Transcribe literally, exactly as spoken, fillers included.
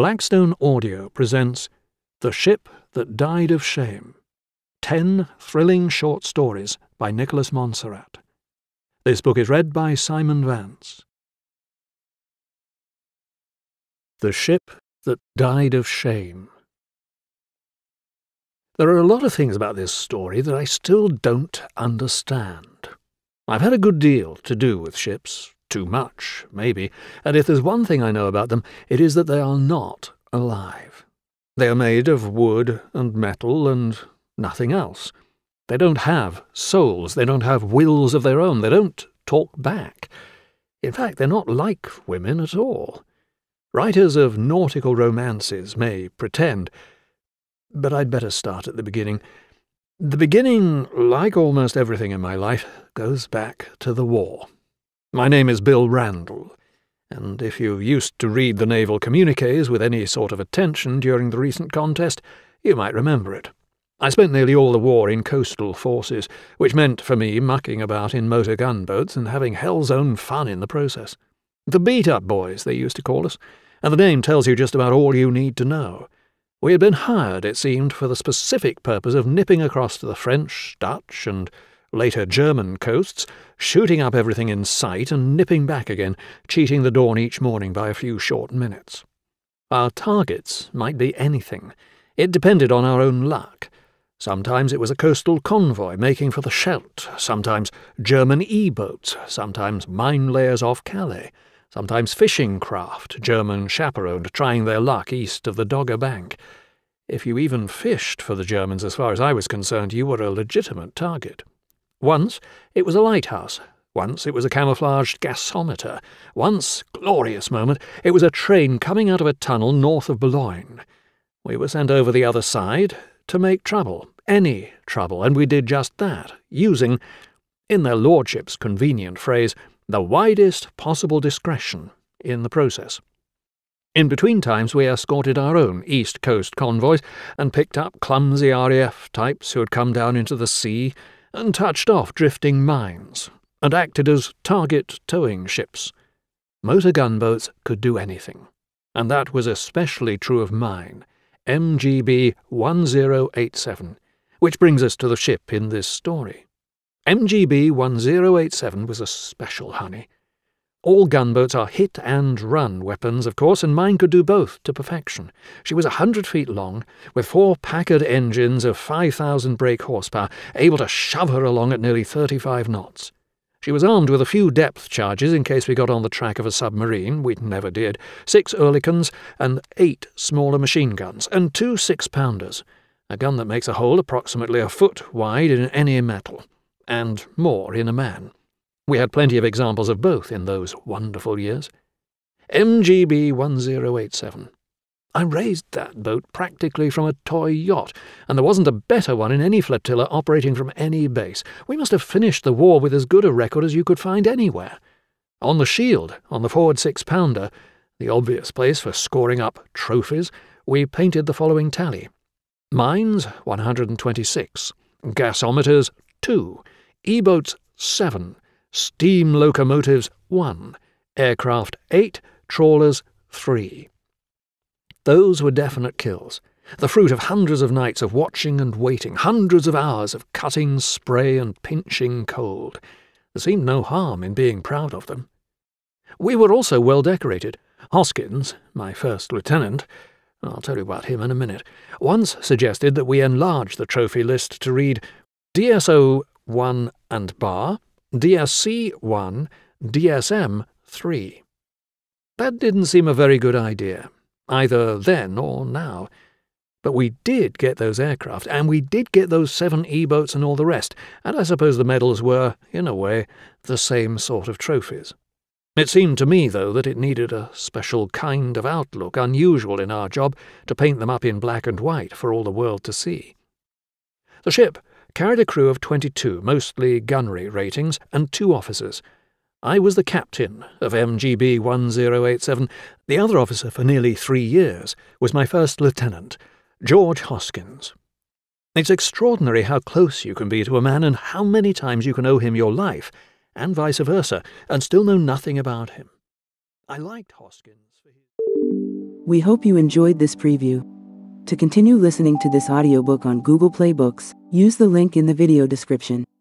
Blackstone Audio presents The Ship That Died of Shame. Ten thrilling short stories by Nicholas Monsarrat. This book is read by Simon Vance. The Ship That Died of Shame. There are a lot of things about this story that I still don't understand. I've had a good deal to do with ships, too much, maybe, and if there's one thing I know about them, it is that they are not alive. They are made of wood and metal and nothing else. They don't have souls, they don't have wills of their own, they don't talk back. In fact, they're not like women at all. Writers of nautical romances may pretend, but I'd better start at the beginning. The beginning, like almost everything in my life, goes back to the war. My name is Bill Randall, and if you used to read the naval communiques with any sort of attention during the recent contest, you might remember it. I spent nearly all the war in coastal forces, which meant for me mucking about in motor gunboats and having hell's own fun in the process. The beat-up boys, they used to call us, and the name tells you just about all you need to know. We had been hired, it seemed, for the specific purpose of nipping across to the French, Dutch, and later German coasts, shooting up everything in sight and nipping back again, cheating the dawn each morning by a few short minutes. Our targets might be anything. It depended on our own luck. Sometimes it was a coastal convoy making for the Scheldt, sometimes German E-boats, sometimes mine layers off Calais, sometimes fishing craft, German chaperoned, trying their luck east of the Dogger Bank. If you even fished for the Germans, as far as I was concerned, you were a legitimate target. Once it was a lighthouse, once it was a camouflaged gasometer, once, glorious moment, it was a train coming out of a tunnel north of Boulogne. We were sent over the other side to make trouble, any trouble, and we did just that, using, in their lordships' convenient phrase, the widest possible discretion in the process. In between times we escorted our own East Coast convoys and picked up clumsy R A F types who had come down into the sea and touched off drifting mines, and acted as target towing ships. Motor gunboats could do anything, and that was especially true of mine, M G B one zero eight seven, which brings us to the ship in this story. M G B one zero eight seven was a special honey. All gunboats are hit-and-run weapons, of course, and mine could do both to perfection. She was a hundred feet long, with four Packard engines of five thousand brake horsepower, able to shove her along at nearly thirty-five knots. She was armed with a few depth charges in case we got on the track of a submarine, we never did, six Oerlikons, and eight smaller machine guns, and two six-pounders, a gun that makes a hole approximately a foot wide in any metal, and more in a man. We had plenty of examples of both in those wonderful years. M G B one zero eight seven. I raised that boat practically from a toy yacht, and there wasn't a better one in any flotilla operating from any base. We must have finished the war with as good a record as you could find anywhere. On the shield, on the forward six-pounder, the obvious place for scoring up trophies, we painted the following tally. Mines, one hundred twenty-six. Gasometers, two. E-boats, seven. Steam locomotives, one. Aircraft, eight. Trawlers, three. Those were definite kills, the fruit of hundreds of nights of watching and waiting, hundreds of hours of cutting spray and pinching cold. There seemed no harm in being proud of them. We were also well decorated. Hoskins, my first lieutenant, I'll tell you about him in a minute, once suggested that we enlarge the trophy list to read D S O one and bar, D S C one, D S M three. That didn't seem a very good idea, either then or now. But we did get those aircraft, and we did get those seven E-boats and all the rest, and I suppose the medals were, in a way, the same sort of trophies. It seemed to me, though, that it needed a special kind of outlook, unusual in our job, to paint them up in black and white for all the world to see. The ship carried a crew of twenty-two, mostly gunnery ratings, and two officers. I was the captain of M G B one zero eight seven. The other officer for nearly three years was my first lieutenant, George Hoskins. It's extraordinary how close you can be to a man and how many times you can owe him your life, and vice versa, and still know nothing about him. I liked Hoskins for his... We hope you enjoyed this preview. To continue listening to this audiobook on Google Play Books, use the link in the video description.